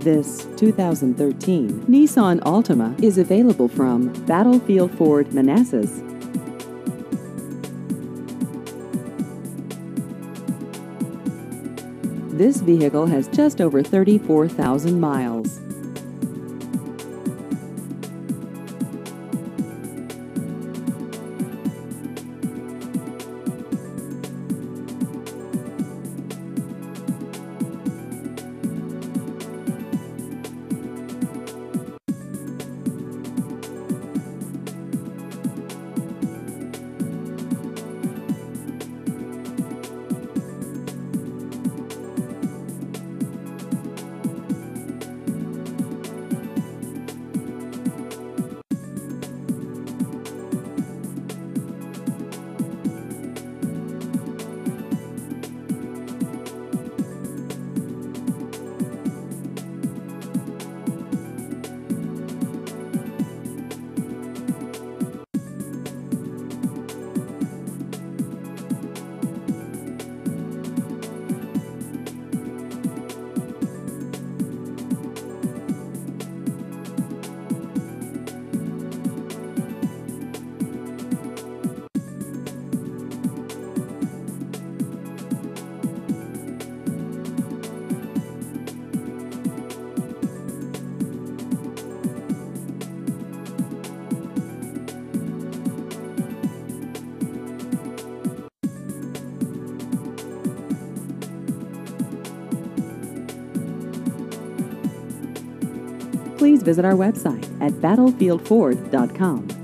This 2013 Nissan Altima is available from Battlefield Ford, Manassas. This vehicle has just over 34,000 miles. Please visit our website at battlefieldford.com.